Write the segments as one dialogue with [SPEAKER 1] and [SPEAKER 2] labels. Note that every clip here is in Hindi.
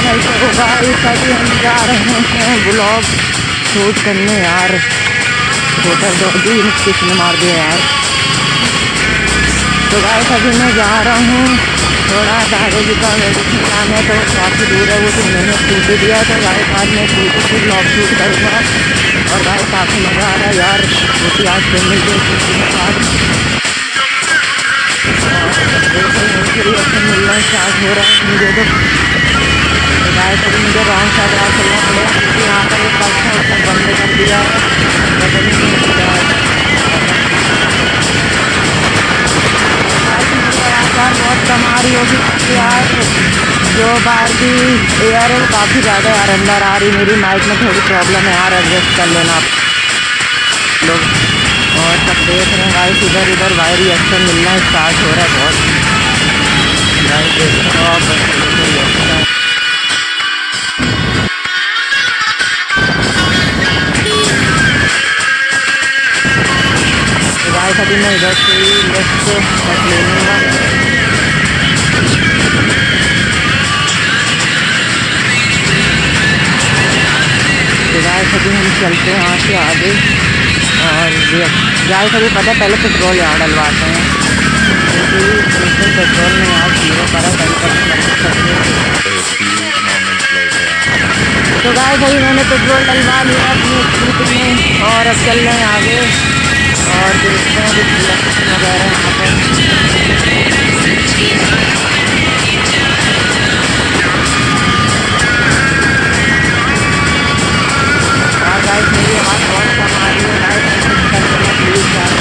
[SPEAKER 1] तो गाइस अभी हम जा रहे हैं ब्लॉग शूट करने यार। छोटा डॉगी किसने मार दिया यार। तो गाइस अभी मैं जा रहा हूँ थोड़ा दादाजी का मेडिसिन लाने, तो काफ़ी दूर है वो, तो मैंने स्कूटी दिया। तो गाइस आज मैं स्कूटी से ब्लॉग शूट करूँगा और गाइस काफ़ी मज़ा आ रहा है यार। स्कूटी आज से मिल गई स्कूटी के साथ मिलना स्टार्ट हो रहा है मुझे। तो गाइस अभी मुझे रॉन्ग साइड आ चलना पड़ेगा क्योंकि यहाँ पर एक बस है उसने बंद कर दिया है। पता नहीं यार बहुत कम आ रही होगी क्योंकि यार जो बाहर की एयर है वो काफ़ी ज़्यादा यार अंदर आ रही। मेरी माइक में थोड़ी प्रॉब्लम है यार, एडजस्ट कर लेना आप लोग। और सब देख रहे हैं गाइस इधर उधर वायर रिएक्शन मिलना स्टार्ट हो रहा है बहुत। गाइस देख रहे हो आप गाइस अभी मैं इधर से ही लेफ्ट ले लूँगा। तो गाइस अभी हम चलते हैं यहाँ से आगे। और गाइस अभी पता है पहले पेट्रोल यहाँ डलवाते हैं क्योंकि पेट्रोल में यहाँ 0 पर तो गाइस अभी मैंने पेट्रोल डलवा लिया अपनी स्कूटी में और अब चल रहे हैं आगे और देखते हैं कुछ इलेक्ट्रिक वगैरह यहाँ पर। और गाइस मेरी आवाज़ बहुत कम आ रही है गाइस, प्लीज़ यार।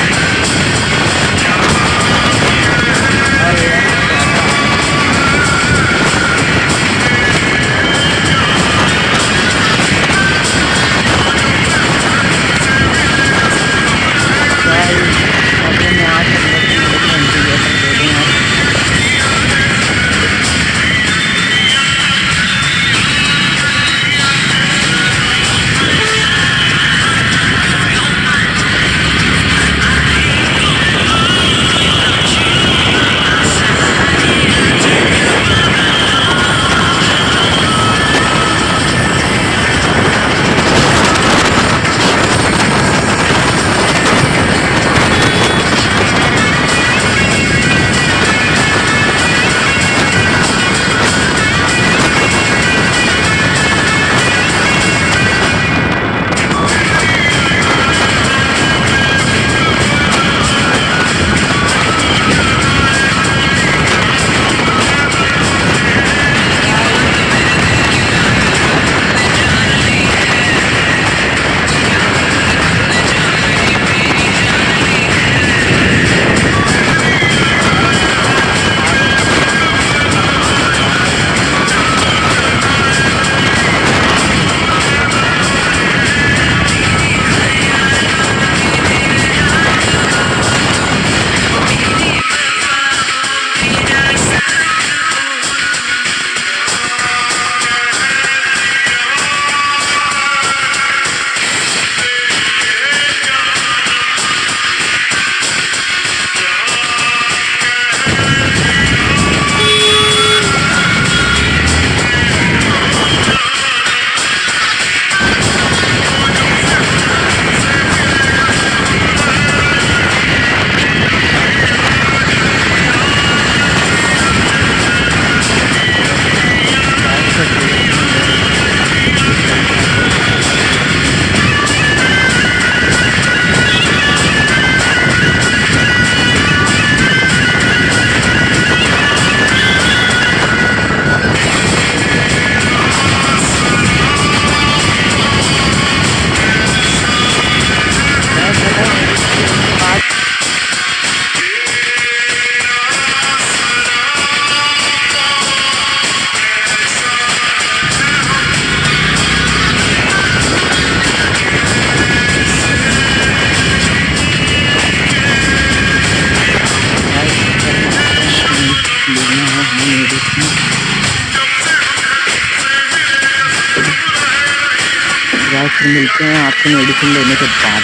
[SPEAKER 1] मिलते हैं आपको मेडिसिन लेने के बाद।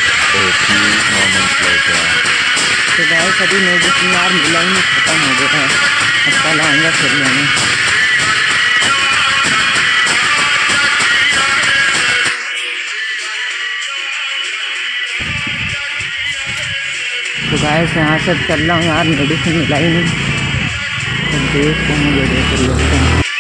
[SPEAKER 1] तो गाइस अभी मेडिसिन यार मिला ही नहीं, खत्म हो गया है। अब कल आऊँगा फिर लेने। गाइस यहाँ से चल रहा हूँ यार, मेडिसिन मिला ही नहीं तो देखो मुझे देख लोग।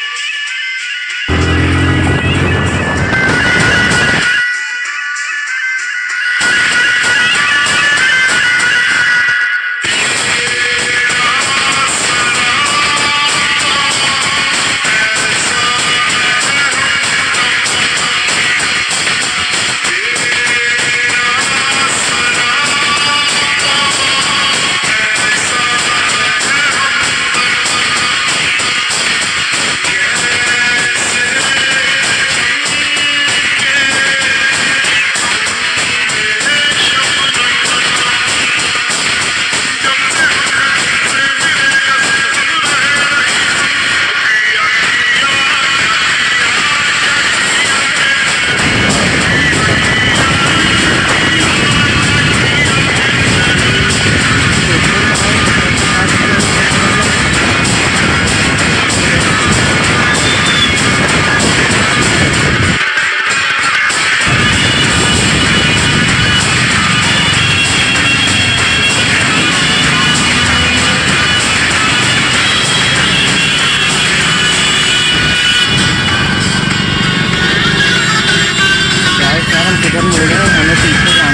[SPEAKER 1] किधर मुड़ गए हमें पीछे जाना,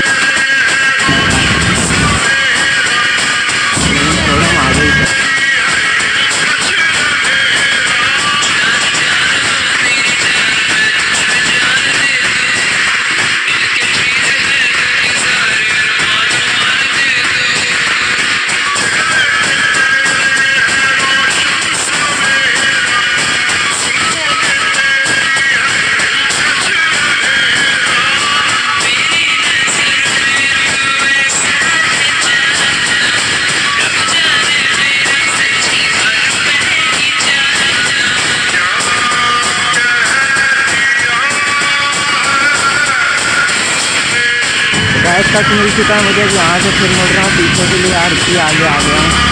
[SPEAKER 1] थोड़ा हम आगे ही तक मिल चुका है मुझे। यहाँ से फिर मुड़ रहा हूँ पीछे के लिए यार, इतनी आगे आ गया हूँ।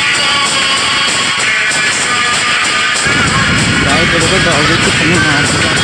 [SPEAKER 1] डॉगी कितनी मार